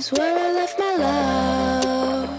is where I left my love.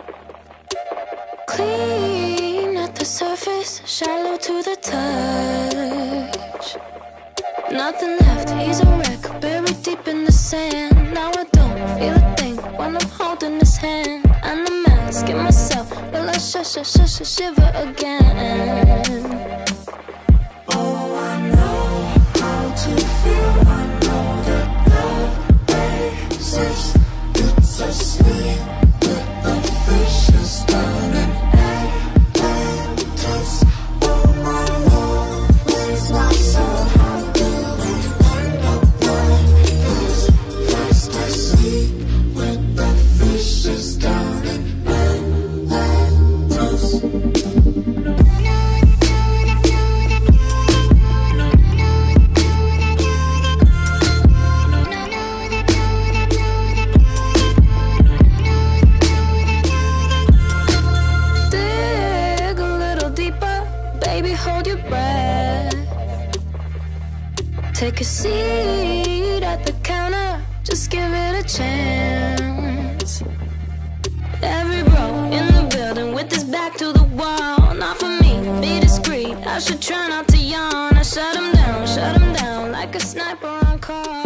Clean at the surface, shallow to the touch. Nothing left, he's a wreck, buried deep in the sand. Now I don't feel a thing when I'm holding his hand. And I'm asking myself, will I shiver again? Oh, I know how to feel. I know that love exists. It's asleep with the fishes down in Atlantis. Oh my Lord, where's my soul? How do we end up like this? Fast asleep with the fishes down in Atlantis. Baby, hold your breath. Take a seat at the counter, just give it a chance. Every bro in the building with his back to the wall. Not for me, be discreet, I should try not to yawn. I shut him down like a sniper on call.